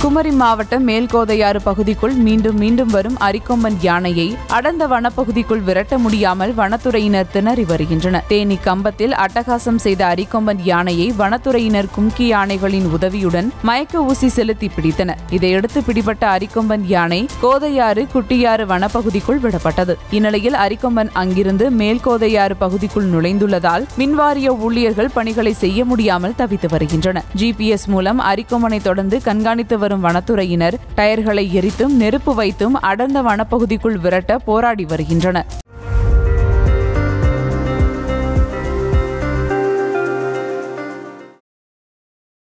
குமரி மாவட்டம் மேல்கோதையாறு பகுதிக்குள் மீண்டும் வரும் அரிக்கொம்பன் யானையை அடர்ந்த வனப்பகுதிக்குள் விரட்ட முடியாமல் வனத்துறையினர் திணறி வருகின்றனர். தேனி கம்பத்தில் அட்டகாசம் செய்த அரிக்கொம்பன் யானையை வனத்துறையினர் கும்கி யானைகளின் உதவியுடன் மயக்க ஊசி செலுத்தி பிடித்தனர். இதையடுத்து பிடிபட்ட அரிக்கொம்பன் யானை கோதையாறு குட்டியாறு வனப்பகுதிக்குள் விடப்பட்டது. இந்நிலையில் அரிக்கொம்பன் அங்கிருந்து மேல்கோதையாறு பகுதிக்குள் நுழைந்துள்ளதால் மின்வாரிய ஊழியர்கள் பணிகளை செய்ய முடியாமல் தவித்து வருகின்றனர். GPS மூலம் அரிக்கொம்பனை தொடர்ந்து கண்காணித்து வரும் வனத்துறையினர் டயர்களை எரித்தும் நெருப்பு வைத்தும் அடர்ந்த வனப்பகுதிக்குள் விரட்ட போராடி வருகின்றனர்.